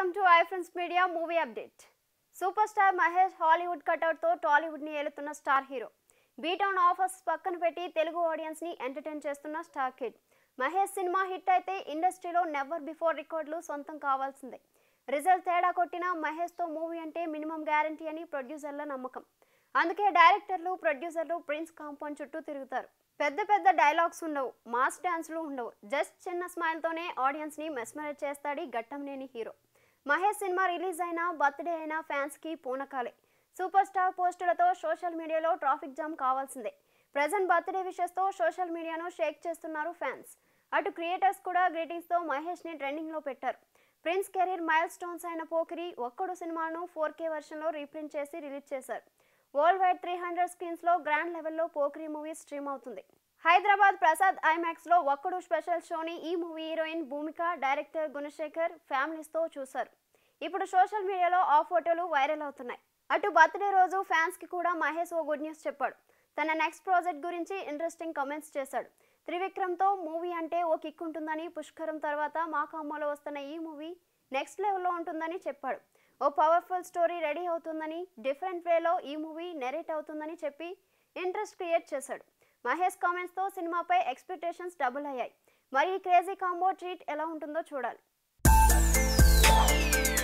Welcome to iFriends Media Movie Update. Superstar Mahesh Hollywood cutout తో టాలీవుడ్ ని ఏలుతున్న star hero. B town offers పక్కన పెట్టి తెలుగు ఆడియన్స్ ని ఎంటర్టైన్ చేస్తున్న star kid. Mahesh cinema hit అయితే ఇండస్ట్రీలో నెవర్ బిఫోర్ రికార్డులు సొంతం కావాల్సిందే. రిజల్ట్ తేడా కొట్టిన మహేష్ తో మూవీ అంటే మినిమం గ్యారంటీ అని ప్రొడ్యూసర్ల నమ్మకం. అందుకే డైరెక్టర్లు, ప్రొడ్యూసర్లు ప్రిన్స్ కాంపౌండ్ చుట్టూ తిరుగుతారు. పెద్ద డైలాగ్స్ ఉండవు, మాస్ డాన్స్లు ఉండవు, జస్ట్ చిన్న స్మైల్ తోనే ఆడియన్స్ ని మెస్మరైజ్ చేస్తాడు Ghattamaneni hero. Mahesh cinema release అయినా, బర్త్డే అయినా ఫ్యాన్స్ కి పూనకాలే. సూపర్ స్టార్ పోస్టులతో సోషల్ మీడియాలో ట్రాఫిక్ జామ్ కావాల్సిందే. ప్రెజెంట్ బర్త్డే విషెస్ తో సోషల్ మీడియాను షేక్ చేస్తున్నారు ఫ్యాన్స్. అటు క్రియేటర్స్ కూడా గ్రీటింగ్స్ తో మహేష్ ని ట్రెండింగ్ లో పెట్టారు. ప్రిన్స్ కెరీర్ మైల్ స్టోన్స్ అయిన పోకిరి ఒక్కడు సినిమాను 4K వర్షన్ లో రీప్రింట్ చేసి రిలీజ్ చేశారు. వరల్డ్ వైడ్ 300 స్క్రీన్స్ లో గ్రాండ్ లెవెల్లో పోకిరి మూవీ స్ట్రీమ్ అవుతుంది. హైదరాబాద్ ప్రసాద్ ఐమాక్స్ లో ఒక్కడు స్పెషల్ షోని ఈ movie heroine Bhumika, director Gunasekhar families తో చూశారు. ఇప్పుడు సోషల్ మీడియాలో ఆ ఫోటోలు వైరల్ అవుతున్నాయి. అటు బర్త్డే రోజు ఫ్యాన్స్ కి కూడా మహేష్ ఓ గుడ్ న్యూస్ చెప్పాడు. తన నెక్స్ట్ ప్రాజెక్ట్ గురించి ఇంట్రెస్టింగ్ కామెంట్స్ చేశాడు. త్రివిక్రమ్ తో మూవీ అంటే ఓ కిక్ ఉంటుందని, పుష్కరం తర్వాత మాకమ్మలో వస్తున్న ఈ మూవీ నెక్స్ట్ లెవెల్లో ఉంటుందని చెప్పాడు. ఓ పవర్ఫుల్ స్టోరీ రెడీ అవుతుందని, డిఫరెంట్ వేలో ఈ మూవీ నెరేట్ అవుతుందని చెప్పి ఇంట్రెస్ట్ క్రియేట్ చేశాడు. మహేష్ కామెంట్స్ తో సినిమాపై ఎక్స్పెక్టేషన్స్ డబుల్ అయ్యాయి. మరి ఈ క్రేజీ కాంబో ట్రీట్ ఎలా ఉంటుందో చూడాలి.